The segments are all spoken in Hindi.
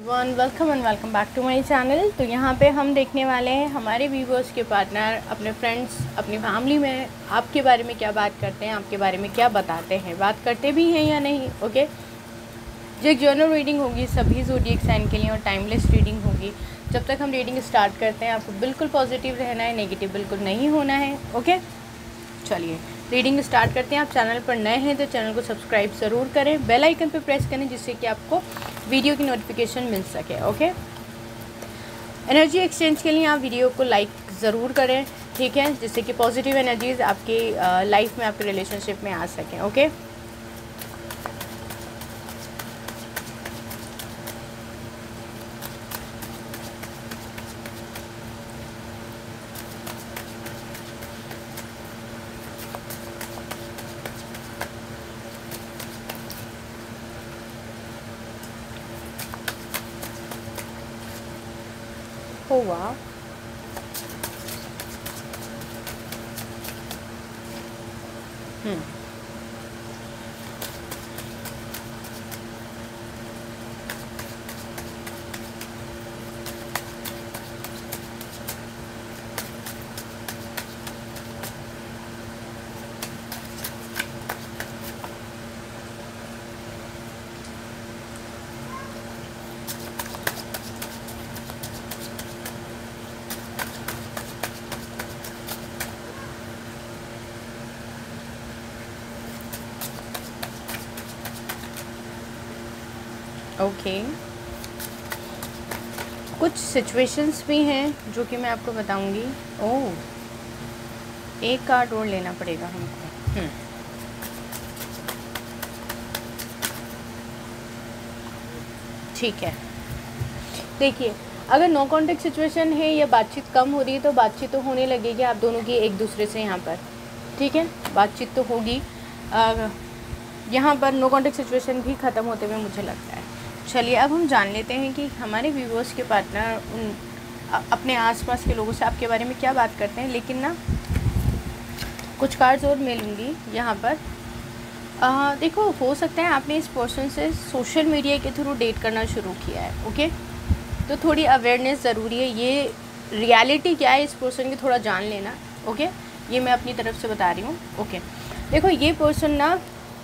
Everyone, welcome and welcome back to my channel. तो यहाँ पे हम देखने वाले हैं हमारे व्यूवर्स के पार्टनर अपने फ्रेंड्स अपनी फैमिली में आपके बारे में क्या बात करते हैं, आपके बारे में क्या बताते हैं, बात करते भी हैं या नहीं। ओके, जो एक जर्नल रीडिंग होगी सभी ज़ोडिएक साइन के लिए और टाइमलेस रीडिंग होगी। जब तक हम रीडिंग स्टार्ट करते हैं आपको बिल्कुल पॉजिटिव रहना है, नेगेटिव बिल्कुल नहीं होना है। ओके, चलिए रीडिंग स्टार्ट करते हैं। आप चैनल पर नए हैं तो चैनल को सब्सक्राइब ज़रूर करें, बेल आइकन पर प्रेस करें जिससे कि आपको वीडियो की नोटिफिकेशन मिल सके। ओके, एनर्जी एक्सचेंज के लिए आप वीडियो को लाइक ज़रूर करें, ठीक है, जिससे कि पॉजिटिव एनर्जीज आपकी लाइफ में, आपके रिलेशनशिप में आ सकें। ओके, हो वाह, ओके। कुछ सिचुएशंस भी हैं जो कि मैं आपको बताऊंगी। ओह, एक कार्ड और लेना पड़ेगा हमको। ठीक है, देखिए, अगर नो कॉन्टेक्ट सिचुएशन है या बातचीत कम हो रही है तो बातचीत तो होने लगेगी आप दोनों की एक दूसरे से यहाँ पर, ठीक है, बातचीत तो होगी। यहाँ पर नो कॉन्टेक्ट सिचुएशन भी ख़त्म होते हुए मुझे लगता है। चलिए अब हम जान लेते हैं कि हमारे व्यूवर्स के पार्टनर अपने आसपास के लोगों से आपके बारे में क्या बात करते हैं। लेकिन ना कुछ कार्ड्स और मिलूँगी यहाँ पर। देखो, हो सकता है आपने इस पर्सन से सोशल मीडिया के थ्रू डेट करना शुरू किया है। ओके, तो थोड़ी अवेयरनेस ज़रूरी है, ये रियलिटी क्या है इस पर्सन की थोड़ा जान लेना। ओके, ये मैं अपनी तरफ से बता रही हूँ। ओके, देखो, ये पर्सन ना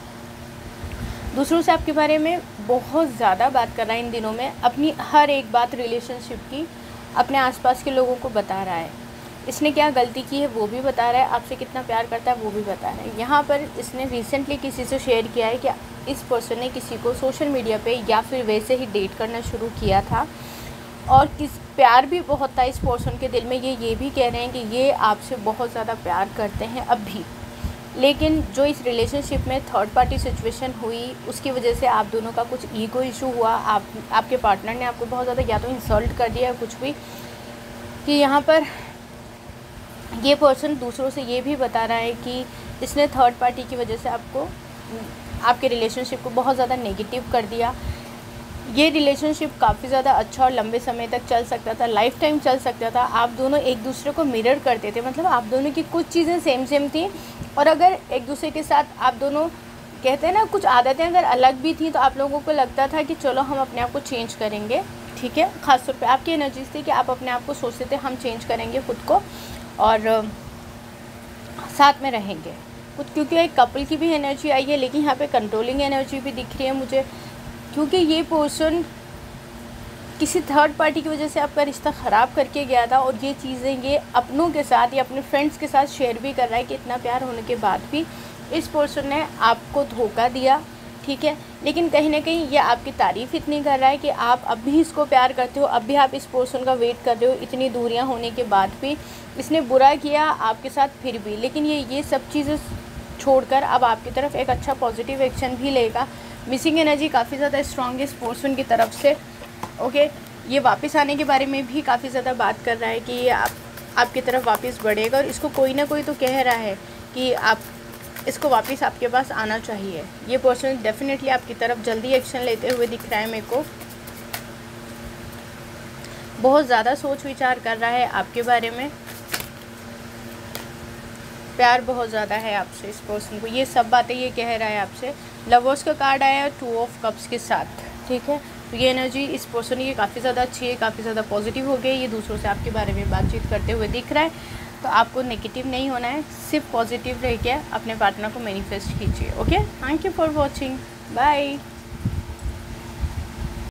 दूसरों से आपके बारे में बहुत ज़्यादा बात कर रहा है इन दिनों में, अपनी हर एक बात रिलेशनशिप की अपने आसपास के लोगों को बता रहा है। इसने क्या गलती की है वो भी बता रहा है, आपसे कितना प्यार करता है वो भी बता रहा है। यहाँ पर इसने रिसेंटली किसी से शेयर किया है कि इस पर्सन ने किसी को सोशल मीडिया पे या फिर वैसे ही डेट करना शुरू किया था और प्यार भी बहुत था इस पर्सन के दिल में। ये भी कह रहे हैं कि ये आपसे बहुत ज़्यादा प्यार करते हैं अब भी, लेकिन जो इस रिलेशनशिप में थर्ड पार्टी सिचुएशन हुई उसकी वजह से आप दोनों का कुछ ईगो इशू हुआ। आपके पार्टनर ने आपको बहुत ज़्यादा या तो इंसल्ट कर दिया कुछ भी, कि यहाँ पर ये पर्सन दूसरों से ये भी बता रहा है कि इसने थर्ड पार्टी की वजह से आपके रिलेशनशिप को बहुत ज़्यादा नेगेटिव कर दिया। ये रिलेशनशिप काफ़ी ज़्यादा अच्छा और लंबे समय तक चल सकता था, लाइफ टाइम चल सकता था। आप दोनों एक दूसरे को मिरर करते थे, मतलब आप दोनों की कुछ चीज़ें सेम थी और अगर एक दूसरे के साथ आप दोनों कहते हैं ना कुछ आदतें अगर अलग भी थी तो आप लोगों को लगता था कि चलो हम अपने आप को चेंज करेंगे, ठीक है। ख़ासतौर पे आपकी एनर्जीज थी कि आप अपने आप को सोचते थे हम चेंज करेंगे खुद को और साथ में रहेंगे कुछ, क्योंकि एक कपल की भी एनर्जी आई है। लेकिन यहाँ पे कंट्रोलिंग एनर्जी भी दिख रही है मुझे, क्योंकि ये पर्सन किसी थर्ड पार्टी की वजह से आपका रिश्ता ख़राब करके गया था और ये चीज़ें ये अपनों के साथ या अपने फ्रेंड्स के साथ शेयर भी कर रहा है कि इतना प्यार होने के बाद भी इस पर्सन ने आपको धोखा दिया, ठीक है। लेकिन कहीं ना कहीं ये आपकी तारीफ़ इतनी कर रहा है कि आप अब भी इसको प्यार करते हो, अब भी आप इस पर्सन का वेट कर रहे हो इतनी दूरियां होने के बाद भी। इसने बुरा किया आपके साथ फिर भी, लेकिन ये सब चीज़ें छोड़कर अब आपकी तरफ एक अच्छा पॉजिटिव एक्शन भी लेगा। मिसिंग एनर्जी काफ़ी ज़्यादा स्ट्रॉन्ग है इस पर्सन की तरफ से। ओके, ये वापस आने के बारे में भी काफ़ी ज़्यादा बात कर रहा है कि ये आपकी तरफ वापस बढ़ेगा और इसको कोई ना कोई तो कह रहा है कि आप इसको वापस आपके पास आना चाहिए। ये पर्सन डेफिनेटली आपकी तरफ जल्दी एक्शन लेते हुए दिख रहा है मेरे को। बहुत ज़्यादा सोच विचार कर रहा है आपके बारे में, प्यार बहुत ज़्यादा है आपसे इस पर्सन को, ये सब बातें ये कह रहा है आपसे। लवर्स का कार्ड आया है 2 ऑफ कप्स के साथ, ठीक है। तो ये एनर्जी इस पर्सन की काफ़ी ज़्यादा अच्छी है, काफ़ी ज़्यादा पॉजिटिव हो गई। ये दूसरों से आपके बारे में बातचीत करते हुए दिख रहा है। तो आपको नेगेटिव नहीं होना है, सिर्फ पॉजिटिव रह के अपने पार्टनर को मैनिफेस्ट कीजिए। Okay, thank you for watching, bye.